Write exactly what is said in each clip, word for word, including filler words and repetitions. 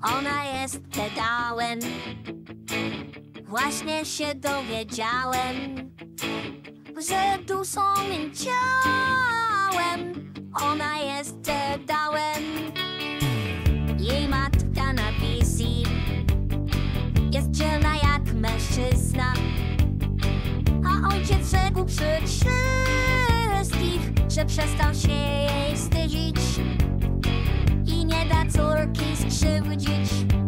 Ona jest pedałem. Właśnie się dowiedziałem, że duszą i ciałem ona jest pedałem. Jej matka na wizji jest dzielna jak mężczyzna, a ojciec rzekł przy wszystkich, że przestał się jej wstydzić i nie da córki skrzywdzić.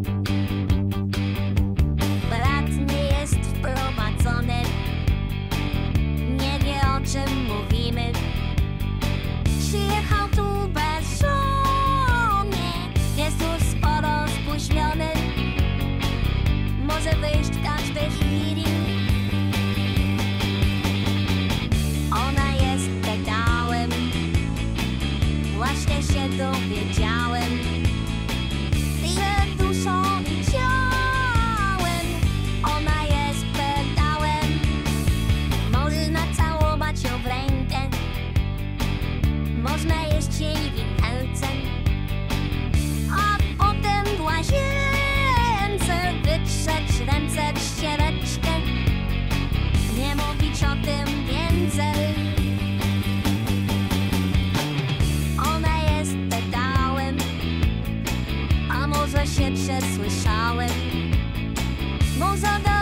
Brat nie jest wprowadzony, nie wie, o czym mówimy. Przyjechał tu bezżonnie, jest już sporo spóźniony, może wyjść w każdej chwili. Ona jest pedałem, właśnie się dowiedziałem, że duszą i ciałem ona jest pedałem. Można całować ją w rękę, można jeść jej widelcem, a potem w łazience wytrzeć ręce w ściereczkę, nie mówić o tym więcej. Ona jest pedałem, a może się przesłyszałem, może